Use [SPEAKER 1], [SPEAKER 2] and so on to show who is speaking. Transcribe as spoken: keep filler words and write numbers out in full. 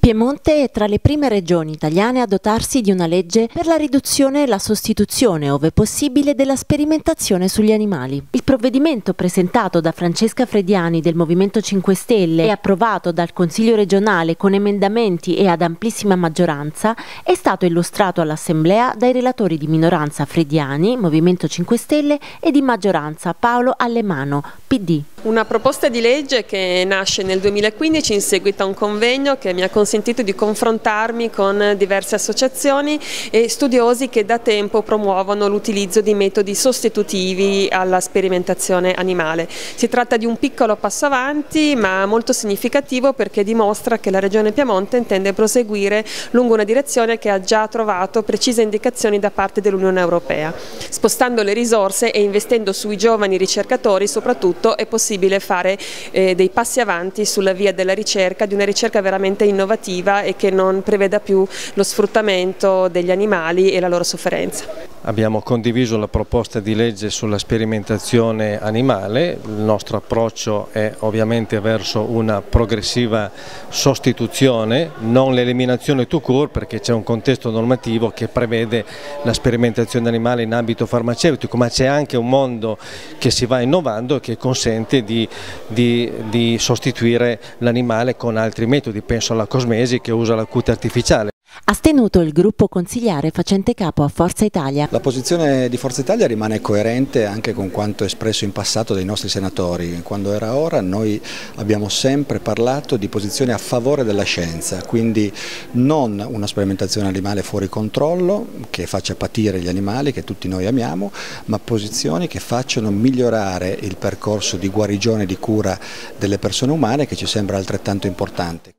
[SPEAKER 1] Piemonte è tra le prime regioni italiane a dotarsi di una legge per la riduzione e la sostituzione, ove possibile, della sperimentazione sugli animali. Il provvedimento presentato da Francesca Frediani del Movimento cinque Stelle e approvato dal Consiglio regionale con emendamenti e ad amplissima maggioranza è stato illustrato all'Assemblea dai relatori di minoranza Frediani, Movimento cinque Stelle, e di maggioranza Paolo Allemano, P D.
[SPEAKER 2] Una proposta di legge che nasce nel duemilaquindici in seguito a un convegno che mi ha consentito di confrontarmi con diverse associazioni e studiosi che da tempo promuovono l'utilizzo di metodi sostitutivi alla sperimentazione animale. Si tratta di un piccolo passo avanti ma molto significativo, perché dimostra che la Regione Piemonte intende proseguire lungo una direzione che ha già trovato precise indicazioni da parte dell'Unione Europea. Spostando le risorse e investendo sui giovani ricercatori soprattutto è possibile fare eh, dei passi avanti sulla via della ricerca, di una ricerca veramente innovativa e che non preveda più lo sfruttamento degli animali e la loro sofferenza.
[SPEAKER 3] Abbiamo condiviso la proposta di legge sulla sperimentazione animale. Il nostro approccio è ovviamente verso una progressiva sostituzione, non l'eliminazione tout court, perché c'è un contesto normativo che prevede la sperimentazione animale in ambito farmaceutico, ma c'è anche un mondo che si va innovando e che consente di, di, di sostituire l'animale con altri metodi. Penso alla cosmesi, che usa la cute artificiale.
[SPEAKER 1] Astenuto il gruppo consigliare facente capo a Forza Italia.
[SPEAKER 4] La posizione di Forza Italia rimane coerente anche con quanto espresso in passato dai nostri senatori. Quando era ora noi abbiamo sempre parlato di posizione a favore della scienza, quindi non una sperimentazione animale fuori controllo che faccia patire gli animali che tutti noi amiamo, ma posizioni che facciano migliorare il percorso di guarigione e di cura delle persone umane, che ci sembra altrettanto importante.